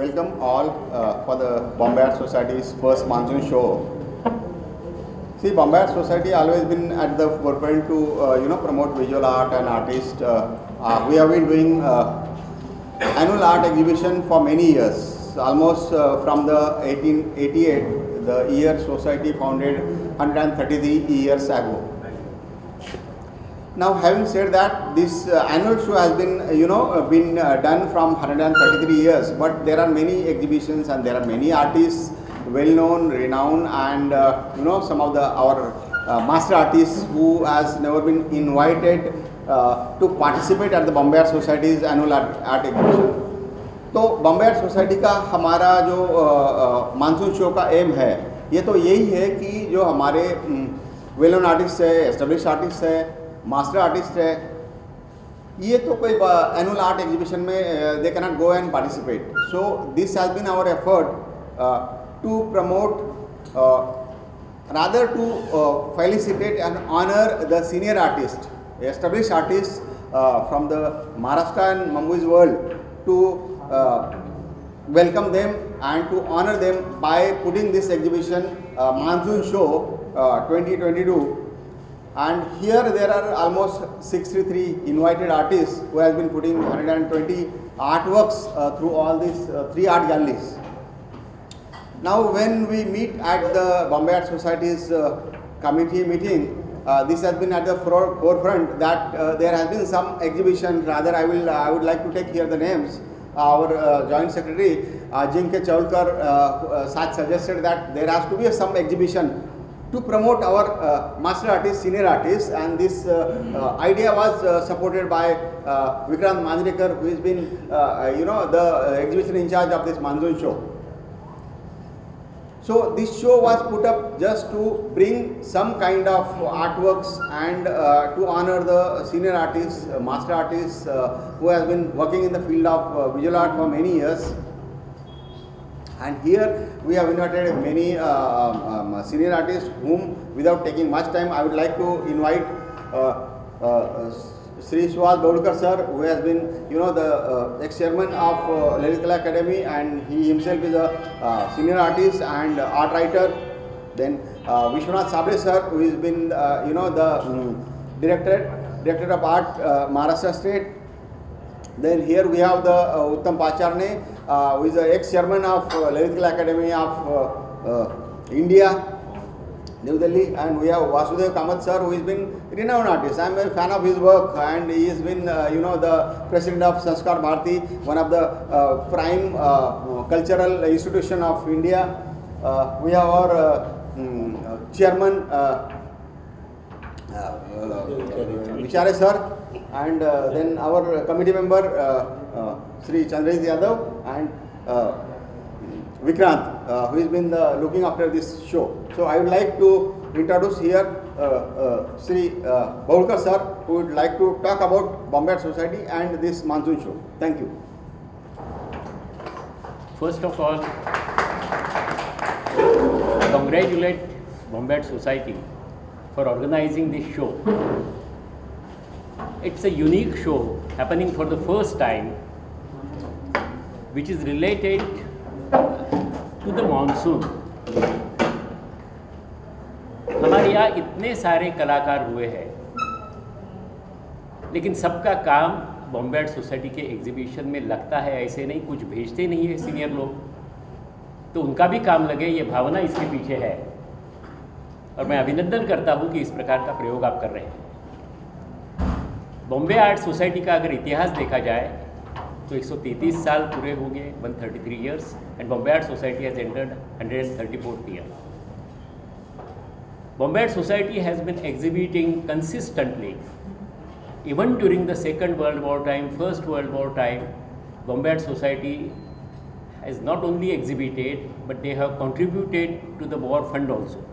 welcome all for the Bombay Art Society's first monsoon show. See, Bombay Art Society always been at the forefront to promote visual art and artists. We have been doing annual art exhibition for many years, almost from the 1888, the year society founded 133 years ago. Now, having said that, this annual show has been, been done from 133 years, but there are many exhibitions and there are many artists, well-known, renowned, and some of our master artists who has never been invited to participate at the Bombay Art Society's annual art exhibition. तो Bombay art society का हमारा जो monsoon show का M है, ये तो यही है कि जो हमारे वेल नोन आर्टिस्ट है, एस्टेब्लिश आर्टिस्ट है, मास्टर आर्टिस्ट है, ये तो कोई एनुअल आर्ट एग्जीबिशन में they can not go and participate. So this has been our effort to promote rather to felicitate and honor the senior artists, established artists from the Maharashtra and Mumbai's world, to welcome them and to honor them by putting this exhibition Monsoon Show 2022. And here there are almost 63 invited artists who has been putting 120 artworks through all these 3 art galleries. Now when we meet at the Bombay Art Society's committee meeting, this has been at the forefront that there has been some exhibition. Rather, I would like to take here the names. Our Joint Secretary Ajinkya Chaulkar suggested that there has to be some exhibition to promote our master artists, senior artists, and this idea was supported by Vikrant Manjrekar, who has been the exhibition in charge of this monsoon show. So this show was put up just to bring some kind of artworks and to honor the senior artists, master artists who has been working in the field of visual art for many years. And here we have invited many senior artists whom, without taking much time, I would like to invite Sri Suhas Baudkar sir, who has been the ex-chairman of Lalit Kala Academy, and he himself is a senior artist and art writer. Then Vishwanath Sabre sir, who has been the director of art Maharashtra State. Then here we have the Uttam Pacharne, who is the ex-chairman of Lalit Kala Academy of India, New Delhi, and we have Vasudev Kamath sir, who has been renowned artist. I am a fan of his work, and he has been the president of Sanskar Bharati, one of the prime cultural institution of India. We have our chairman Vichare sir, and then our committee member Sri Chandrajit Yadav and Vikrant, who has been looking after this show. So I would like to introduce here Sri Baudkar sir, who would like to talk about Bombay Art Society and this monsoon show. Thank you. First of all, congratulate Bombay Art Society for organizing this show. It's a unique show happening for the first time, which is related to the monsoon. हमारे यहाँ इतने सारे कलाकार हुए हैं, लेकिन सबका काम बॉम्बे आर्ट सोसाइटी के एग्जीबिशन में लगता है ऐसे नहीं, कुछ भेजते नहीं है सीनियर लोग, तो उनका भी काम लगे, ये भावना इसके पीछे है. और मैं अभिनंदन करता हूँ कि इस प्रकार का प्रयोग आप कर रहे हैं. बॉम्बे आर्ट सोसाइटी का अगर इतिहास देखा जाए तो 133 साल पूरे हो गए, 133 years, and Bombay Art Society has entered 134th year. Bombay Art Society has been exhibiting consistently, even during the Second World War time, First World War time. Bombay Art Society has not only exhibited, but they have contributed to the war fund also.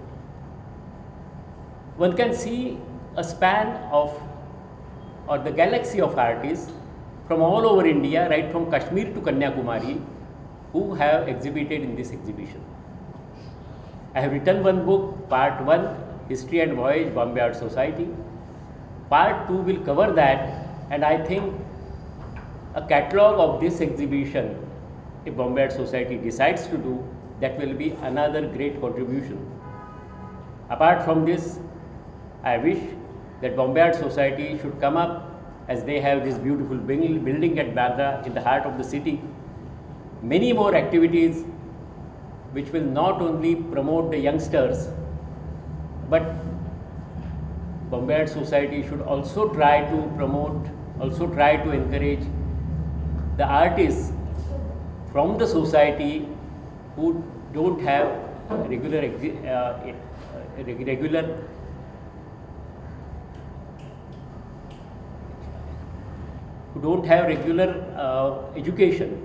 One can see a span of, or the galaxy of artists from all over India, right from Kashmir to Kanyakumari, who have exhibited in this exhibition. I have written one book, Part 1, History and Voyage, Bombay Art Society. Part 2 will cover that, and I think a catalogue of this exhibition if Bombay Art Society decides to do, that will be another great contribution. Apart from this, I wish that Bombay Art Society should come up, as they have this beautiful building at Bandra in the heart of the city, many more activities which will not only promote the youngsters, but Bombay Art Society should also try to promote, also try to encourage the artists from the society who don't have regular education,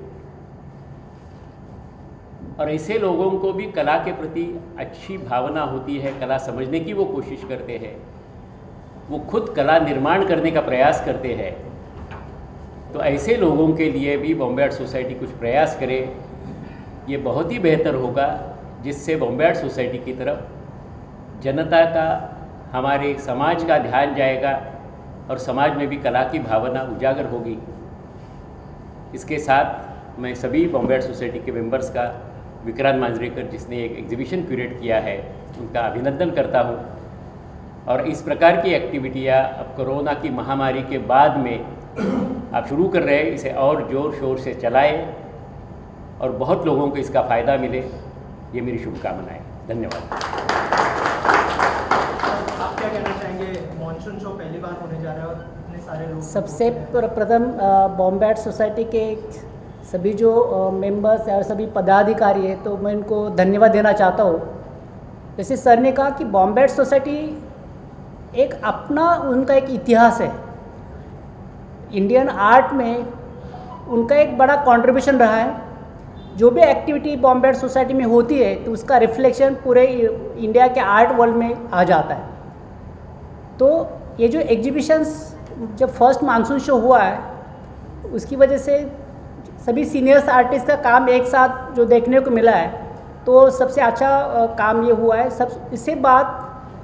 और ऐसे लोगों को भी कला के प्रति अच्छी भावना होती है, कला समझने की वो कोशिश करते हैं, वो खुद कला निर्माण करने का प्रयास करते हैं। तो ऐसे लोगों के लिए भी बॉम्बे आर्ट सोसाइटी कुछ प्रयास करे, ये बहुत ही बेहतर होगा, जिससे बॉम्बे आर्ट सोसाइटी की तरफ जनता का, हमारे समाज का ध्यान जाएगा और समाज में भी कला की भावना उजागर होगी। इसके साथ मैं सभी बॉम्बे आर्ट सोसाइटी के मेंबर्स का, विक्रांत मांजरेकर जिसने एक एग्जीबिशन क्यूरेट किया है, उनका अभिनंदन करता हूँ। और इस प्रकार की एक्टिविटियाँ अब कोरोना की महामारी के बाद में आप शुरू कर रहे हैं, इसे और ज़ोर शोर से चलाएं और बहुत लोगों को इसका फ़ायदा मिले, ये मेरी शुभकामनाएं। धन्यवाद। आप क्या कहना चाहेंगे? मॉनसून शो पहली बार होने जा रहा है और इतने सारे लोग, सबसे प्रथम बॉम्बे आर्ट सोसाइटी के सभी जो मेंबर्स और सभी पदाधिकारी हैं, तो मैं इनको धन्यवाद देना चाहता हूँ। जैसे सर ने कहा कि बॉम्बे आर्ट सोसाइटी एक अपना, उनका एक इतिहास है, इंडियन आर्ट में उनका एक बड़ा कंट्रीब्यूशन रहा है। जो भी एक्टिविटी बॉम्बे आर्ट सोसाइटी में होती है, तो उसका रिफ्लेक्शन पूरे इंडिया के आर्ट वर्ल्ड में आ जाता है। तो ये जो एग्जीबिशंस, जब फर्स्ट मानसून शो हुआ है, उसकी वजह से सभी सीनियर्स आर्टिस्ट का काम एक साथ जो देखने को मिला है, तो सबसे अच्छा काम ये हुआ है। सब इससे बाद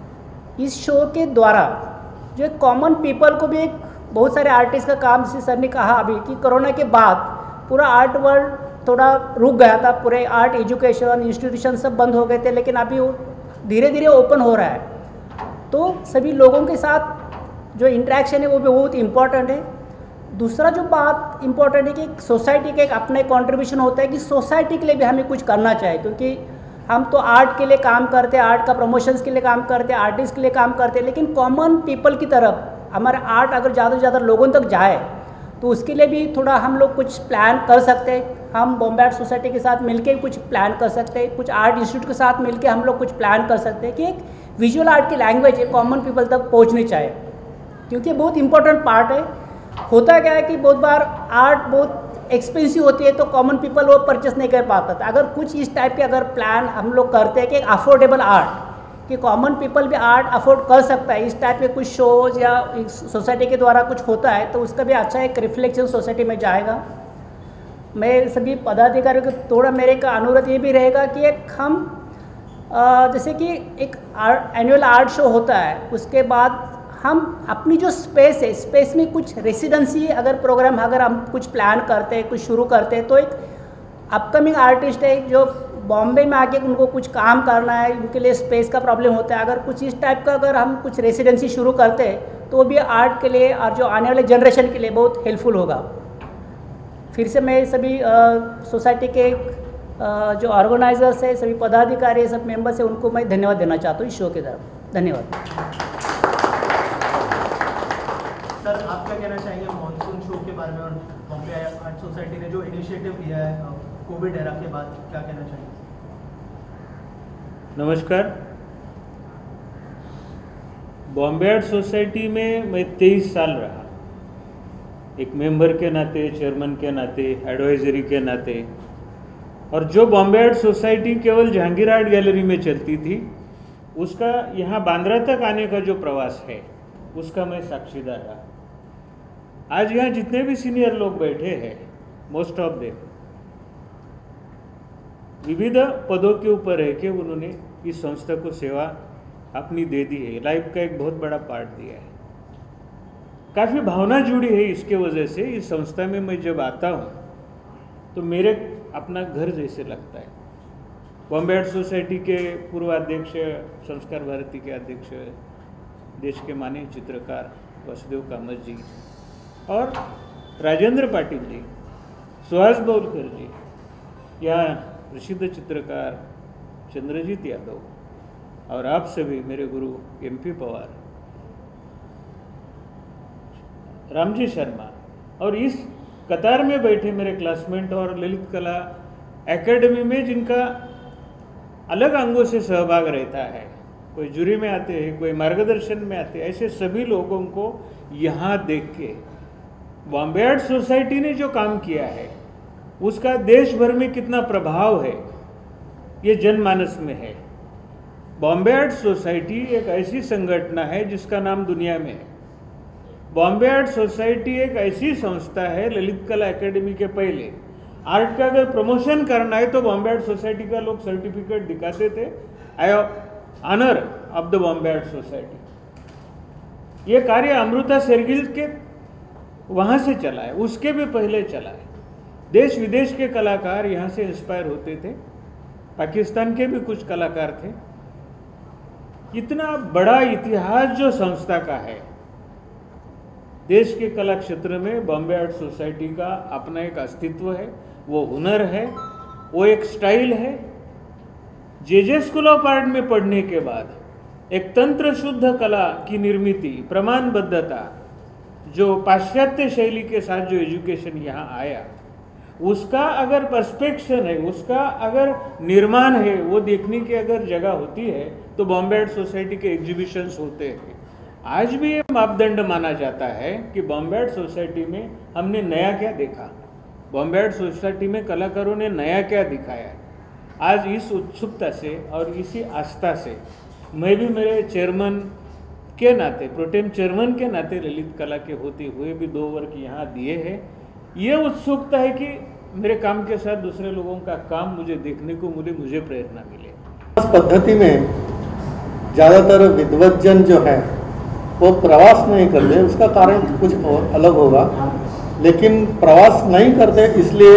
इस शो के द्वारा जो कॉमन पीपल को भी एक बहुत सारे आर्टिस्ट का काम, जैसे सर ने कहा अभी कि कोरोना के बाद पूरा आर्ट वर्ल्ड थोड़ा रुक गया था, पूरे आर्ट एजुकेशन इंस्टीट्यूशन सब बंद हो गए थे, लेकिन अभी वो धीरे धीरे ओपन हो रहा है। तो सभी लोगों के साथ जो इंटरेक्शन है वो भी बहुत इम्पॉर्टेंट है। दूसरा जो बात इम्पॉर्टेंट है कि सोसाइटी का एक अपना कंट्रीब्यूशन होता है कि सोसाइटी के लिए भी हमें कुछ करना चाहिए, क्योंकि हम तो आर्ट के लिए काम करते हैं, आर्ट का प्रमोशंस के लिए काम करते हैं, आर्टिस्ट के लिए काम करते हैं, लेकिन कॉमन पीपल की तरफ हमारा आर्ट अगर ज़्यादा से ज़्यादा लोगों तक जाए, तो उसके लिए भी थोड़ा हम लोग कुछ प्लान कर सकते हैं। हम बॉम्बे आर्ट सोसाइटी के साथ मिलके कुछ प्लान कर सकते हैं, कुछ आर्ट इंस्टीट्यूट के साथ मिलके हम लोग कुछ प्लान कर सकते हैं कि एक विजुअल आर्ट की लैंग्वेज है कॉमन पीपल तक पहुंचनी चाहिए, क्योंकि बहुत इंपॉर्टेंट पार्ट है। होता क्या है कि बहुत बार आर्ट बहुत एक्सपेंसिव होती है, तो कॉमन पीपल वो परचेस नहीं कर पाता था। अगर कुछ इस टाइप के अगर प्लान हम लोग करते हैं कि एक अफोर्डेबल आर्ट, कि कॉमन पीपल भी आर्ट अफोर्ड कर सकता है, इस टाइप के कुछ शोज या सोसाइटी के द्वारा कुछ होता है, तो उसका भी अच्छा एक रिफ्लेक्शन सोसाइटी में जाएगा। मैं सभी पदाधिकारियों को थोड़ा मेरे का अनुरोध ये भी रहेगा कि एक हम जैसे कि एक एनुअल आर्ट शो होता है, उसके बाद हम अपनी जो स्पेस है, स्पेस में कुछ रेसिडेंसी अगर प्रोग्राम अगर हम कुछ प्लान करते हैं, कुछ शुरू करते हैं, तो एक अपकमिंग आर्टिस्ट है जो बॉम्बे में आके उनको कुछ काम करना है, उनके लिए स्पेस का प्रॉब्लम होता है, अगर कुछ इस टाइप का अगर हम कुछ रेसिडेंसी शुरू करते हैं, तो वो भी आर्ट के लिए और जो आने वाले जनरेशन के लिए बहुत हेल्पफुल होगा। फिर से मैं सभी सोसाइटी के जो ऑर्गेनाइजर्स है, सभी पदाधिकारी, सब मेंबर्स हैं, उनको मैं धन्यवाद देना चाहता हूँ इस शो की तरफ। धन्यवाद। सर आप क्या कहना चाहेंगे मॉनसून शो के बारे में, और बॉम्बे आर्ट सोसाइटी ने जो इनिशिएटिव लिया है कोविड एरा के बाद, क्या कहना चाहेंगे? नमस्कार। बॉम्बे आर्ट सोसाइटी में मैं 23 साल रहा, एक मेंबर के नाते, चेयरमैन के नाते, एडवाइजरी के नाते। और जो बॉम्बे आर्ट सोसाइटी केवल जहांगीर आर्ट गैलरी में चलती थी, उसका यहाँ बांद्रा तक आने का जो प्रवास है, उसका मैं साक्षीदार रहा। आज यहाँ जितने भी सीनियर लोग बैठे हैं, मोस्ट ऑफ देम विविध पदों के ऊपर रह के उन्होंने इस संस्था को सेवा अपनी दे दी है, लाइफ का एक बहुत बड़ा पार्ट दिया है। काफ़ी भावना जुड़ी है इसके वजह से। इस संस्था में मैं जब आता हूँ तो मेरे अपना घर जैसे लगता है। बॉम्बे आर्ट सोसाइटी के पूर्व अध्यक्ष, संस्कार भारती के अध्यक्ष, देश के माननीय चित्रकार वसुदेव कामत जी और राजेंद्र पाटिल जी, सुहास बोलकर जी, या प्रसिद्ध चित्रकार चंद्रजीत यादव और आप सभी मेरे गुरु MP पवार, रामजी शर्मा और इस कतार में बैठे मेरे क्लासमेट और ललित कला एकेडमी में जिनका अलग अंगों से सहभाग रहता है, कोई जूरी में आते हैं, कोई मार्गदर्शन में आते हैं, ऐसे सभी लोगों को यहाँ देख के बॉम्बे आर्ट सोसाइटी ने जो काम किया है उसका देश भर में कितना प्रभाव है ये जनमानस में है। बॉम्बे आर्ट सोसाइटी एक ऐसी संगठन है जिसका नाम दुनिया में है। बॉम्बे आर्ट सोसाइटी एक ऐसी संस्था है, ललित कला एकेडमी के पहले आर्ट का अगर प्रमोशन करना है तो बॉम्बे आर्ट सोसाइटी का लोग सर्टिफिकेट दिखाते थे, I honour of the Bombay art society. ये कार्य अमृता शेरगिल के वहाँ से चला है, उसके भी पहले चला है। देश विदेश के कलाकार यहाँ से इंस्पायर होते थे, पाकिस्तान के भी कुछ कलाकार थे। इतना बड़ा इतिहास जो संस्था का है, देश के कला क्षेत्र में बॉम्बे आर्ट सोसाइटी का अपना एक अस्तित्व है, वो हुनर है, वो एक स्टाइल है। जे स्कूल ऑफ आर्ट में पढ़ने के बाद एक तंत्र शुद्ध कला की निर्मिति, प्रमाणबद्धता, जो पाश्चात्य शैली के साथ जो एजुकेशन यहाँ आया, उसका अगर पर्सपेक्शन है, उसका अगर निर्माण है, वो देखने की अगर जगह होती है तो बॉम्बे आर्ट सोसाइटी के एग्जीबिशंस होते हैं। आज भी ये मापदंड माना जाता है कि बॉम्बे आर्ट सोसाइटी में हमने नया क्या देखा, बॉम्बे आर्ट सोसाइटी में कलाकारों ने नया क्या दिखाया। आज इस उत्सुकता से और इसी आस्था से मैं भी मेरे चेयरमैन के नाते, प्रोटेम चेयरमैन के नाते ललित कला के होते हुए भी 2 वर्ष यहाँ दिए हैं। ये उत्सुकता है कि मेरे काम के साथ दूसरे लोगों का काम मुझे देखने को मुझे प्रेरणा मिले। इस पद्धति में ज़्यादातर विद्वज्जन जो है वो प्रवास नहीं करते, उसका कारण कुछ और अलग होगा, लेकिन प्रवास नहीं करते इसलिए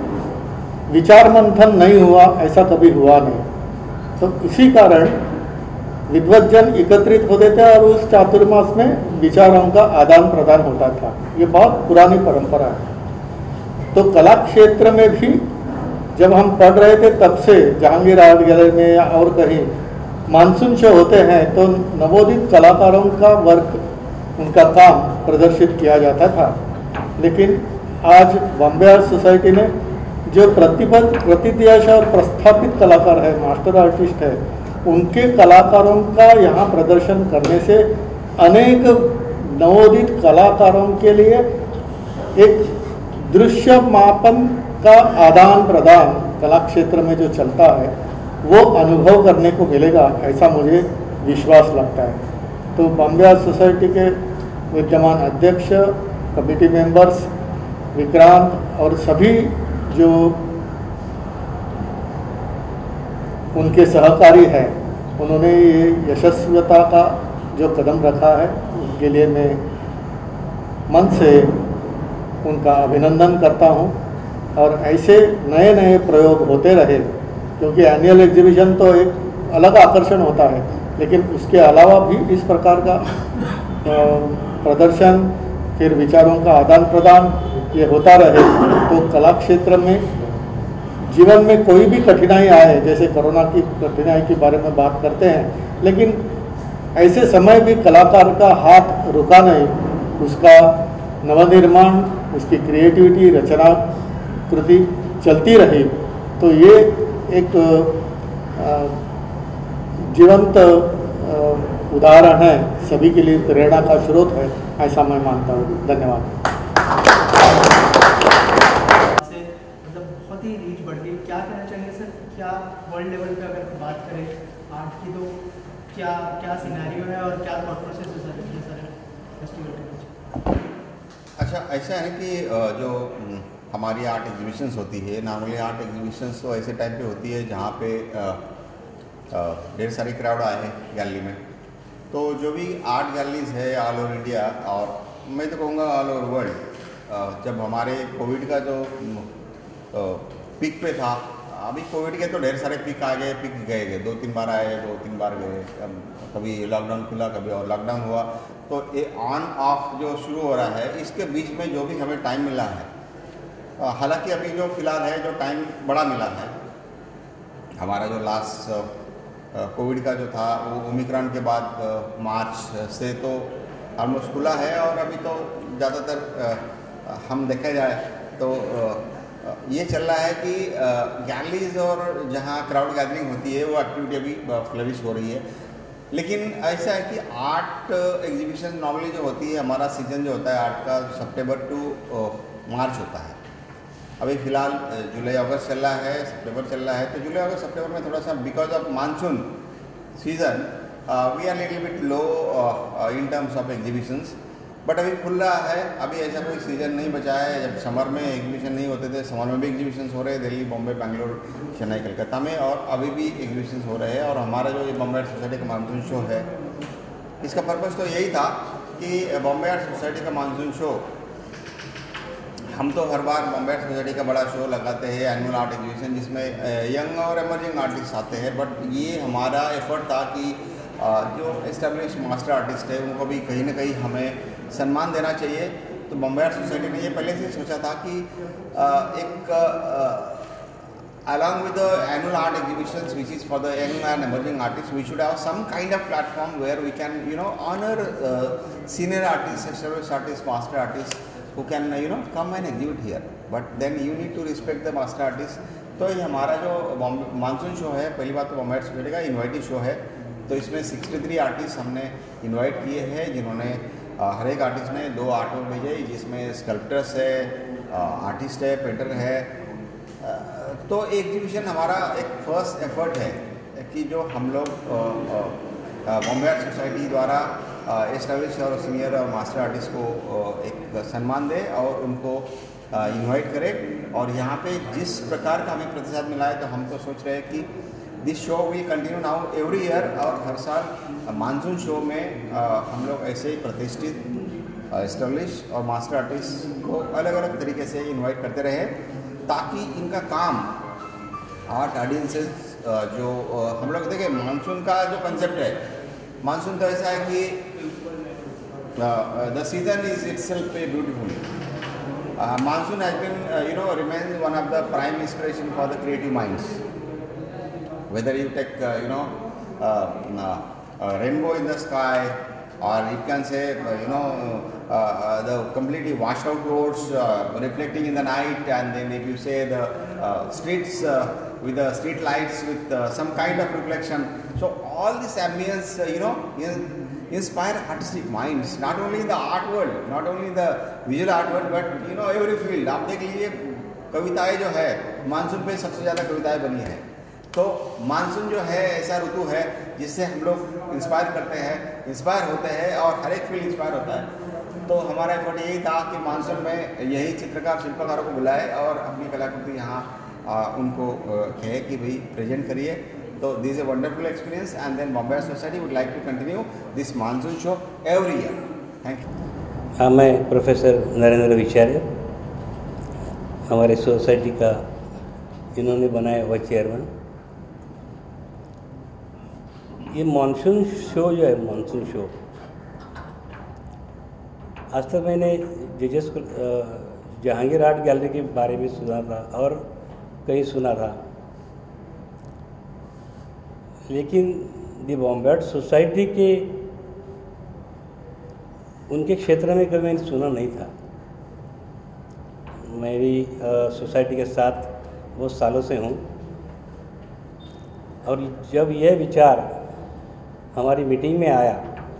विचार मंथन नहीं हुआ, ऐसा कभी हुआ नहीं। तो इसी कारण विद्वज्जन एकत्रित होते थे और उस चातुर्मास में विचारों का आदान प्रदान होता था। ये बहुत पुरानी परंपरा है। तो कला क्षेत्र में भी जब हम पढ़ रहे थे तब से जहांगीर आर्ट गैलरी में या और कहीं मानसून शो होते हैं तो नवोदित कलाकारों का वर्क, उनका काम प्रदर्शित किया जाता था। लेकिन आज बॉम्बे आर्ट सोसाइटी ने जो प्रतिदियाश और प्रस्थापित कलाकार है, मास्टर आर्टिस्ट है, उनके कलाकारों का यहाँ प्रदर्शन करने से अनेक नवोदित कलाकारों के लिए एक दृश्य मापन का आदान प्रदान कला क्षेत्र में जो चलता है वो अनुभव करने को मिलेगा, ऐसा मुझे विश्वास लगता है। तो बॉम्बे आर्ट सोसाइटी के विद्यमान अध्यक्ष, कमेटी मेंबर्स, विक्रांत और सभी जो उनके सहकारी हैं, उन्होंने ये यशस्विता का जो कदम रखा है उसके लिए मैं मन से उनका अभिनंदन करता हूं। और ऐसे नए नए प्रयोग होते रहे, क्योंकि एनुअल एग्जीबिशन तो एक अलग आकर्षण होता है, लेकिन उसके अलावा भी इस प्रकार का प्रदर्शन, फिर विचारों का आदान प्रदान ये होता रहे तो कला क्षेत्र में जीवन में कोई भी कठिनाई आए, जैसे कोरोना की कठिनाई के बारे में बात करते हैं, लेकिन ऐसे समय भी कलाकार का हाथ रुका नहीं, उसका नवनिर्माण, उसकी क्रिएटिविटी, रचना कृति चलती रही। तो ये एक जीवंत उदाहरण है, सभी के लिए प्रेरणा का स्रोत है, ऐसा मैं मानता हूँ। धन्यवाद। से मतलब बहुत ही रीच बढ़ गई, क्या कहना चाहेंगे सर? क्या वर्ल्ड लेवल पे अगर बात करें आर्ट की तो क्या क्या सिनेरियो है और क्या थॉट प्रोसेस है सर ये सारे फेस्टिवल के? अच्छा, ऐसा है कि जो हमारी आर्ट एग्जीबिशंस होती है, नॉर्मली आर्ट एग्जीबिशंस तो ऐसे टाइप पे होती है जहाँ पे ढेर सारी क्राउड आए हैं गैलरी में। तो जो भी आर्ट गैलरीज है ऑल ओवर इंडिया, और मैं तो कहूँगा ऑल ओवर वर्ल्ड, जब हमारे कोविड का जो पीक पे था। अभी कोविड के तो ढेर सारे पीक आ गए, पीक गए 2-3 बार आए, 2-3 बार गए, कभी लॉकडाउन खुला, कभी और लॉकडाउन हुआ। तो ये ऑन ऑफ जो शुरू हो रहा है, इसके बीच में जो भी हमें टाइम मिला है, हालांकि अभी जो फिलहाल है जो टाइम बड़ा मिला है, हमारा जो लास्ट कोविड का जो था वो ओमिक्रॉन के बाद मार्च से तो ऑलमोस्ट खुला है। और अभी तो ज़्यादातर हम देखा जाए तो ये चल रहा है कि गैलरीज और जहाँ क्राउड गैदरिंग होती है वो एक्टिविटी अभी फ्लरिश हो रही है। लेकिन ऐसा है कि आर्ट एग्जीबिशन नॉर्मली जो होती है, हमारा सीजन जो होता है आर्ट का सितंबर टू मार्च होता है। अभी फ़िलहाल जुलाई अगस्त चल रहा है, सितंबर चल रहा है। तो जुलाई अगस्त सितंबर में थोड़ा सा because of monsoon season we are little bit low in terms of exhibitions. But अभी खुल रहा है, अभी ऐसा कोई सीज़न नहीं बचा है। जब समर में एग्जीबिशन नहीं होते थे, समर में भी एग्जीबिशंस हो रहे हैं दिल्ली, बॉम्बे, बेंगलोर, चेन्नई, कलकत्ता में, और अभी भी एग्जीबिशंस हो रहे हैं। और हमारा जो ये बॉम्बे आर्ट सोसाइटी का मानसून शो है, इसका पर्पज़ तो यही था कि बॉम्बे आर्ट सोसाइटी का मानसून शो, हम तो हर बार बॉम्बे आर्ट सोसाइटी का बड़ा शो लगाते हैं, एनुअल आर्ट एग्जीबिशन, जिसमें यंग और एमर्जिंग आर्टिस्ट आते हैं। बट ये हमारा एफर्ट था कि जो एस्टेब्लिश मास्टर आर्टिस्ट है उनको भी कहीं ना कहीं हमें सम्मान देना चाहिए। तो बॉम्बे आर्ट सोसाइटी ने ये पहले से सोचा था कि एक along with the annual art exhibitions which is for the young and emerging artists, we should have some kind of platform where we can honor senior artists, established artists, master artists who can come and exhibit here. But then you need to respect the master artists. तो ये हमारा जो monsoon show है, पहली बात तो Bombay art society का invitee show है। तो इसमें 63 आर्टिस्ट हमने इनवाइट किए हैं, जिन्होंने हर एक आर्टिस्ट ने 2 आर्ट वर्क भेजे, जिसमें स्कल्पटर्स है, आर्टिस्ट है, पेंटर है। तो एग्जीबिशन हमारा एक फर्स्ट एफर्ट है कि जो हम लोग बॉम्बे आर्ट सोसाइटी द्वारा एस्टेब्लिश और सीनियर और मास्टर आर्टिस्ट को एक सम्मान दे और उनको इनवाइट करें। और यहाँ पे जिस प्रकार का हमें प्रतिसाद मिला है, तो हम तो सोच रहे हैं कि this show will continue now every year. और हर साल मानसून शो में हम लोग ऐसे ही प्रतिष्ठित एस्टेब्लिश और मास्टर आर्टिस्ट को अलग अलग तरीके से इनवाइट करते रहे, ताकि इनका काम आर्ट ऑडियंसेस जो हम लोग देखें। मानसून का जो कंसेप्ट है, मानसून तो ऐसा है कि the season is itself beautiful. Monsoon has been remains one of the prime inspiration for the creative minds. Whether you take rainbow in the sky, or you can say the completely washed out roads reflecting in the night, and then if you say the streets with the street lights with some kind of reflection. So all this ambience inspire artistic minds, not only in the art world, not only in the visual art world, but every field. आप देख लीजिए कविताएं जो है, monsoon पे सबसे ज़्यादा कविताएं बनी है। तो मानसून जो है ऐसा ऋतु है जिससे हम लोग इंस्पायर करते हैं, इंस्पायर होते हैं, और हर एक फील्ड इंस्पायर होता है। तो हमारा एफर्ट यही था कि मानसून में यही चित्रकार शिल्पकारों को बुलाए और अपनी कलाकृति यहाँ उनको कहे कि भाई प्रेजेंट करिए। तो this a wonderful experience, and then Bombay art society would like to continue this monsoon show every year. Thank you. हाँ, मैं प्रोफेसर नरेंद्र विचार्य, हमारे सोसाइटी का इन्होंने बनाया हुआ चेयरमैन। ये मानसून शो जो है, मानसून शो आज तक मैंने जेजेस जहांगीर आर्ट गैलरी के बारे में सुना था और कहीं सुना था, लेकिन दी बॉम्बे आर्ट सोसाइटी के उनके क्षेत्र में कभी मैंने सुना नहीं था। मैं भी सोसाइटी के साथ बहुत सालों से हूँ, और जब यह विचार हमारी मीटिंग में आया,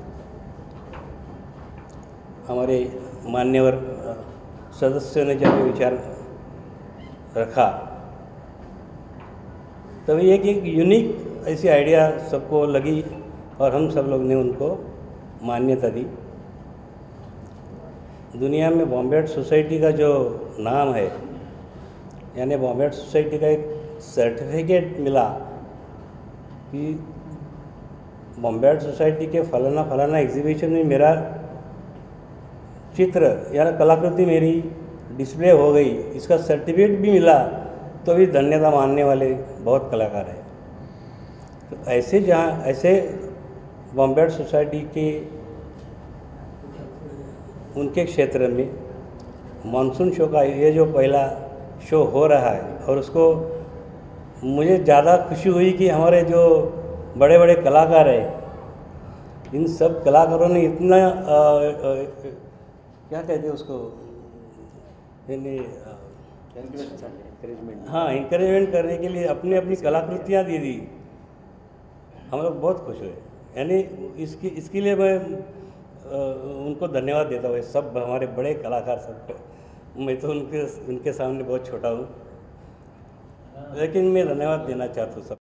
हमारे मान्यवर सदस्यों ने जब ये विचार रखा, तब एक यूनिक ऐसी आइडिया सबको लगी और हम सब लोग ने उनको मान्यता दी। दुनिया में बॉम्बे आर्ट सोसाइटी का जो नाम है, यानी बॉम्बे आर्ट सोसाइटी का एक सर्टिफिकेट मिला कि बॉम्बे आर्ट सोसाइटी के फलाना एग्जीबिशन में मेरा चित्र या कलाकृति मेरी डिस्प्ले हो गई, इसका सर्टिफिकेट भी मिला, तो भी धन्यता मानने वाले बहुत कलाकार हैं। तो ऐसे बॉम्बे सोसाइटी के उनके क्षेत्र में मानसून शो का ये जो पहला शो हो रहा है, और उसको मुझे ज़्यादा खुशी हुई कि हमारे जो बड़े बड़े कलाकार हैं, इन सब कलाकारों ने इतना क्या कहते हैं उसको, यानी हाँ, इंकरेजमेंट करने के लिए अपनी अपनी कलाकृतियाँ दे दी। हम लोग बहुत खुश हुए। यानी इसके लिए मैं उनको धन्यवाद देता हूँ। सब हमारे बड़े कलाकार सब, मैं तो उनके सामने बहुत छोटा हूँ, लेकिन मैं धन्यवाद देना चाहता हूँ सब।